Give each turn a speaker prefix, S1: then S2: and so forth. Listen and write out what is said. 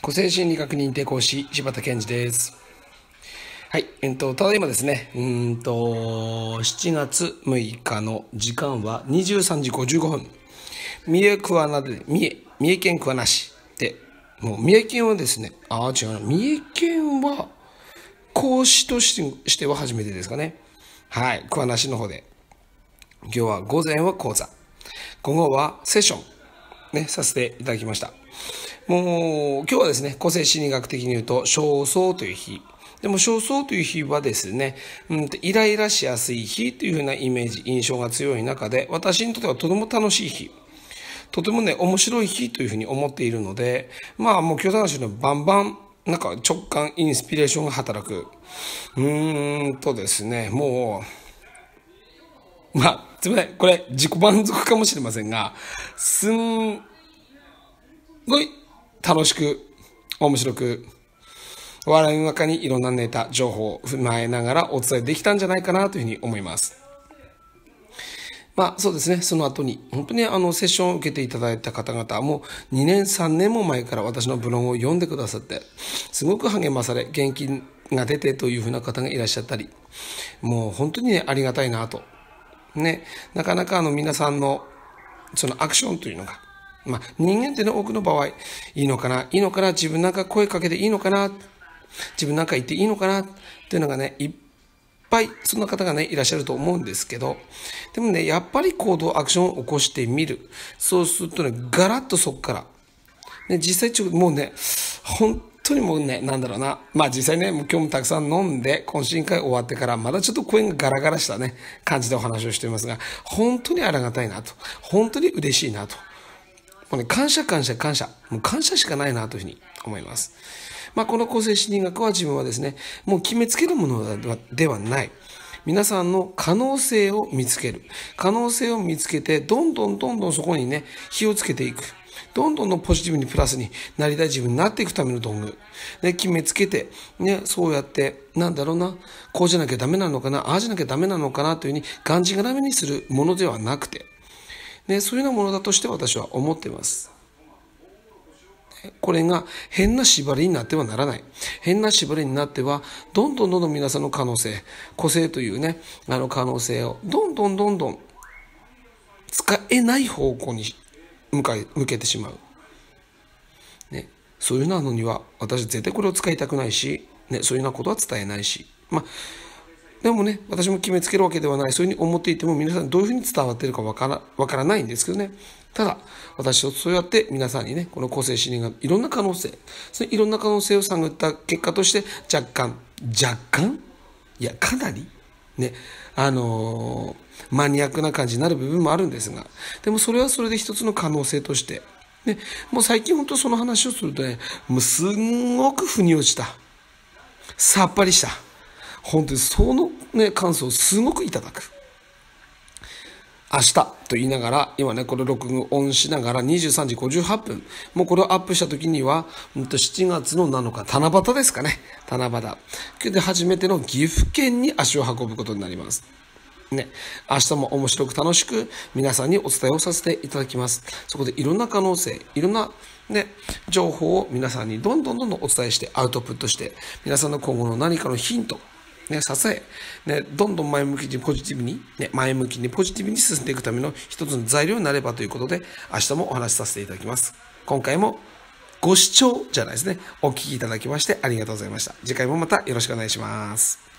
S1: 個性心理学認定講師、柴田健二です。はい、ただいまですね、7月6日の時間は23時55分。三重県桑名市で、もう三重県はですね、違うな、三重県は講師としては初めてですかね。はい、桑名市の方で。今日は午前は講座、午後はセッション、させていただきました。もう、今日はですね、個性心理学的に言うと、焦燥という日。でも、焦燥という日はですね、イライラしやすい日というふうなイメージ、印象が強い中で、私にとってはとても楽しい日。とてもね、面白い日というふうに思っているので、もう今日話のバンバン、直感、インスピレーションが働く。ですね、もう、すみません、これ自己満足かもしれませんが、すんごい楽しく、面白く、笑いの中にいろんなネタ、情報を踏まえながらお伝えできたんじゃないかなというふうに思います。そうですね、その後に、本当にセッションを受けていただいた方々も2年、3年も前から私のブログを読んでくださって、すごく励まされ、元気が出てというふうな方がいらっしゃったり、もう本当にね、ありがたいなと。なかなか皆さんのそのアクションというのが、人間っての多くの場合、いいのかな、自分声かけていいのかな、自分言っていいのかなっていうのがね、いっぱいそんな方がね、いらっしゃると思うんですけど、でもね、やっぱり行動、アクションを起こしてみる。そうするとね、ガラッとそこから、実際もうね、本当にもうね、実際ね、もう今日もたくさん飲んで、懇親会終わってから、まだちょっと声がガラガラしたね、感じでお話をしていますが、本当にありがたいなと。本当に嬉しいなと。もうね、感謝。もう感謝しかないなというふうに思います。この個性心理学は自分はですね、もう決めつけるものではない。皆さんの可能性を見つける。可能性を見つけて、どんどんそこにね、火をつけていく。どんどんポジティブにプラスになりたい自分になっていくための道具。決めつけて、そうやって、こうじゃなきゃダメなのかな、ああじゃなきゃダメなのかなというふうに、がんじがらめにするものではなくて、そういうようなものだとして私は思っています。これが変な縛りになってはならない。変な縛りになっては、どんどん皆さんの可能性、個性というね、可能性をどんどん使えない方向に向けてしまう。そういうのには、私絶対これを使いたくないし、そういうようなことは伝えないし。でもね、私も決めつけるわけではない。そういうふうに思っていても皆さんどういうふうに伝わっているかわからないんですけどね。ただ、私はそうやって皆さんにね、この個性心理学、いろんな可能性、そのいろんな可能性を探った結果として、かなり、マニアックな感じになる部分もあるんですが、でもそれはそれで一つの可能性として、もう最近本当その話をするとね、もうすんごく腑に落ちた。さっぱりした。本当にその感想をすごくいただく。明日と言いながら、今これ録音しながら23時58分。もうこれをアップした時には、7月の7日、七夕ですかね。七夕。で、初めての岐阜県に足を運ぶことになります。明日も面白く楽しく皆さんにお伝えをさせていただきます。そこでいろんな可能性、いろんな情報を皆さんにどんどんお伝えしてアウトプットして、皆さんの今後の何かのヒント、支え、どんどん前向きにポジティブに進んでいくための一つの材料になればということで、明日もお話しさせていただきます。今回もご視聴じゃないですね、お聞きいただきましてありがとうございました。次回もまたよろしくお願いします。